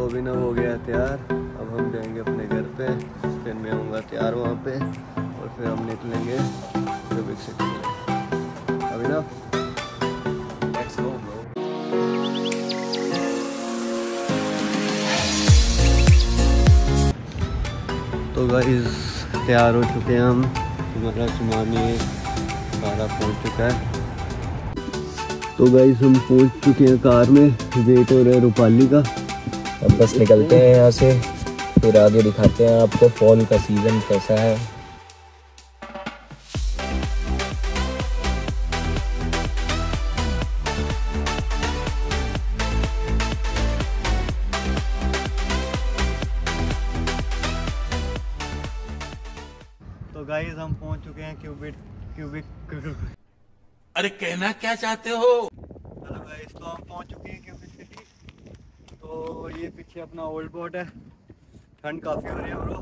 अभिनव हो गया तैयार। अब हम जाएंगे अपने घर पे, फिर मैं आऊँगा तैयार वहाँ पे और फिर हम निकलेंगे क्यूबिक सिटी में। Abhinav, let's go bro. तो गाइस तैयार हो चुके हैं हम, हमारा सामान ये सारा पहुँच चुका है। तो गाइस हम पहुंच चुके हैं कार में, वेट हो रहा है रूपाली का। अब बस निकलते हैं यहाँ से, फिर आगे दिखाते हैं आपको फॉल का सीज़न कैसा है। तो गाइस हम पहुंच चुके हैं क्यूबिक। अरे कहना क्या चाहते हो? हेलो गाइस, तो हम पहुंच चुके हैं क्यूबिक सिटी। तो ये पीछे अपना ओल्ड पोर्ट है। ठंड काफ़ी हो रही है ब्रो।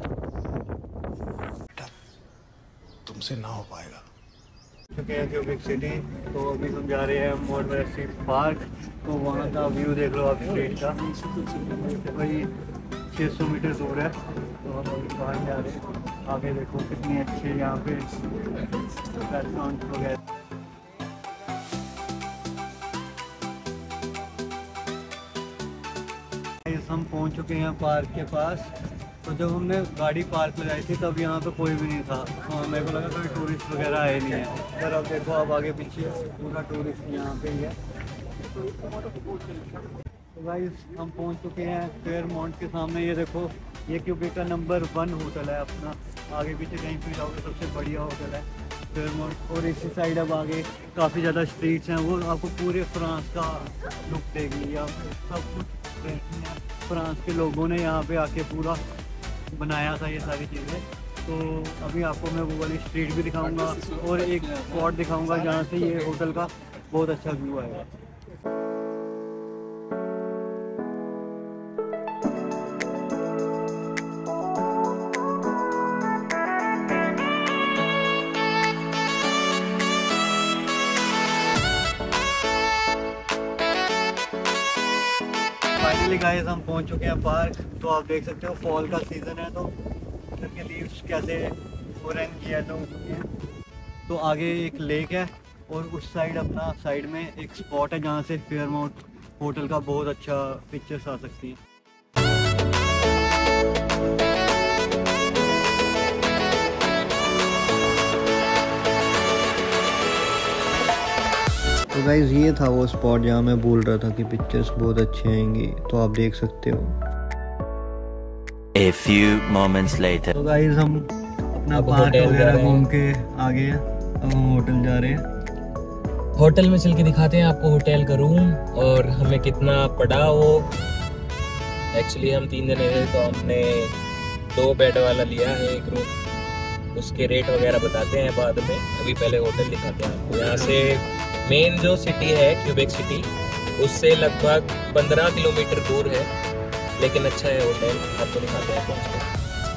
तुमसे ना हो पाएगा। चुके हैं क्यूबिक सिटी। तो अभी हम जा रहे हैं मोरवेसी पार्क। तो वहाँ का व्यू देख लो आप स्ट्रीट का, वही 600 मीटर दूर है। तो हम अभी बाहर जा रहे हैं। आगे देखो कितनी अच्छी यहाँ पे रेस्टोरेंट वगैरह। हम पहुंच चुके हैं पार्क के पास। तो जब हमने गाड़ी पार्क लगाई थी तब यहाँ पे कोई भी नहीं था। हाँ, मेरे को लगा कोई टूरिस्ट वगैरह आए नहीं है, पर अब देखो अब आगे पीछे पूरा टूरिस्ट यहाँ पे ही है। तो गाइस हम पहुँच चुके हैं फेयरमाउंट के सामने। ये देखो, ये क्यूबिक का नंबर 1 होटल है अपना। आगे पीछे कहीं भी जाओगे सबसे बढ़िया होटल है फेयरमाउंट। और इसी साइड अब आगे काफ़ी ज़्यादा स्ट्रीट्स हैं, वो आपको पूरे फ्रांस का लुक देगी। या सब कुछ फ्रांस के लोगों ने यहाँ पे आके पूरा बनाया था ये सारी चीज़ें। तो अभी आपको मैं वो वाली स्ट्रीट भी दिखाऊंगा और एक स्पॉट दिखाऊंगा जहाँ से ये होटल का बहुत अच्छा व्यू आएगा। फाइनली गाइस हम पहुंच चुके हैं पार्क। तो आप देख सकते हो फॉल का सीज़न है, तो इधर के लीव्स कैसे ऑरेंज येलो हो चुके हैं। तो आगे एक लेक है और उस साइड अपना साइड में एक स्पॉट है जहां से फेयरमाउंट होटल का बहुत अच्छा पिक्चर्स आ सकती हैं। तो गाइस ये था वो स्पॉट जहाँ मैं बोल रहा था कि पिक्चर्स बहुत अच्छी आएंगी। तो आप देख सकते हो। A few moments later. तो गाइस हम अपना पार्क वगैरह घूम के आ गए हैं। अब हम होटल जा रहे हैं। होटल में चल के दिखाते हैं आपको होटल का रूम और हमें कितना पड़ा वो। एक्चुअली हम 3 जने थे तो हमने 2 बेड वाला लिया है एक रूम। उसके रेट वगैरह बताते हैं बाद में, अभी पहले होटल दिखाते हैं आपको। यहाँ से मेन जो सिटी है क्यूबिक सिटी, उससे लगभग 15 किलोमीटर दूर है, लेकिन अच्छा है होटल। आपको दिखाते हैं पहुँच कर।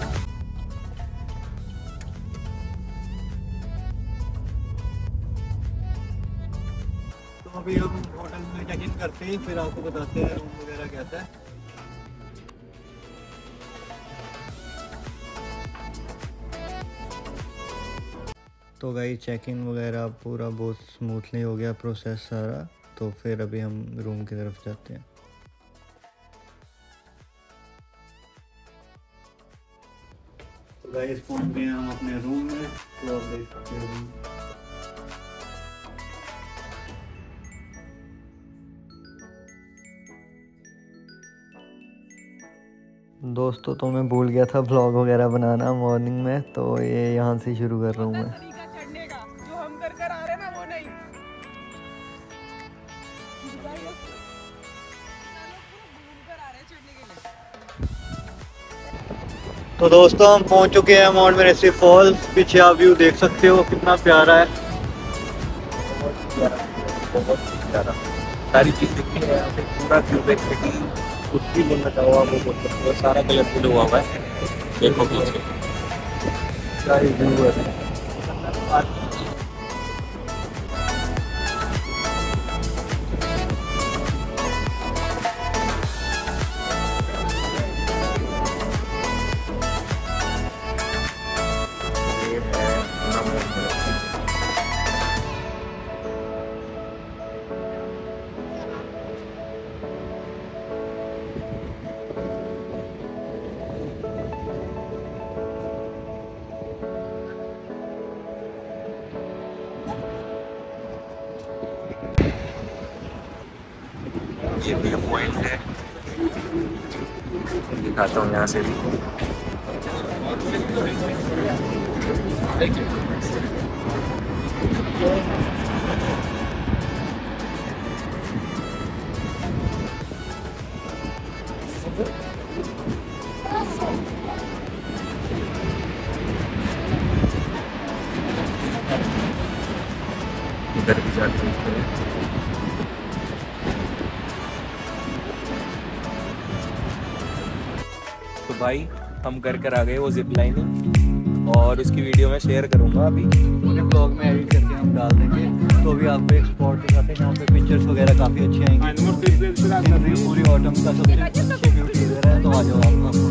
तो अभी हम होटल में चेक इन करते हैं, फिर आपको बताते हैं रूम वगैरह कैसा है। तो गाइस चेक इन वगैरह पूरा बहुत स्मूथली हो गया प्रोसेस सारा। तो फिर अभी हम रूम की तरफ जाते हैं। तो गाइस पहुंच गए हम अपने रूम में। तो आप देख सकते हो दोस्तों, तो मैं भूल गया था व्लॉग वगैरह बनाना मॉर्निंग में। तो ये यहाँ से शुरू कर रहा हूँ मैं। चढ़ने का जो हम कर आ रहे ना वो नहीं। तो दोस्तों हम पहुँच चुके हैं माउंट मेरेसी फॉल्स। पीछे आप व्यू देख सकते हो कितना प्यारा है। बहुत प्यारा सारी चीज़ दिखती है यहाँ से। पूरा क्यूबिक सिटी कुछ भी नहीं लगा हुआ, वो सारा कलरफुल हुआ है। देखो पीछे सारी व्यू है। ये व्यू पॉइंट है, दिखाता हूँ यहाँ से भी। इधर भी जाते हैं। तो भाई हम कर आ गए वो जिप लाइनिंग, और उसकी वीडियो मैं शेयर करूंगा अभी पूरे ब्लॉग में एडिट करके हम डाल देंगे। तो अभी आपको एक स्पॉट दिखाते हैं जहाँ पे पिक्चर्स वगैरह काफ़ी अच्छी आएंगी। पूरी ऑटम का सबसे अच्छी ब्यूटी इधर है, तो आ जाओ आप।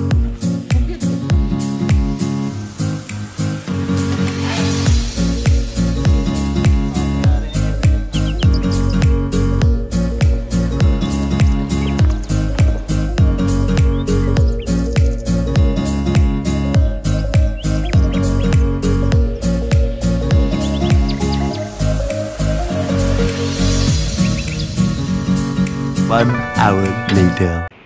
One hour later.